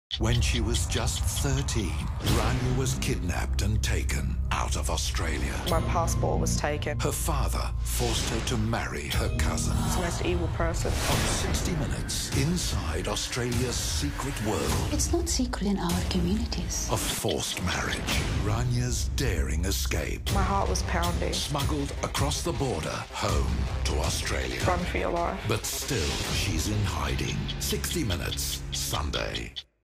When she was just 13, Rania was kidnapped and taken out of Australia. My passport was taken. Her father forced her to marry her cousin. He's the most evil person. On 60 Minutes, inside Australia's secret world It's not secret in our communities. of forced marriage, Rania's daring escape, My heart was pounding. smuggled across the border home to Australia. Run for your life. But still, she's in hiding. 60 Minutes, Sunday.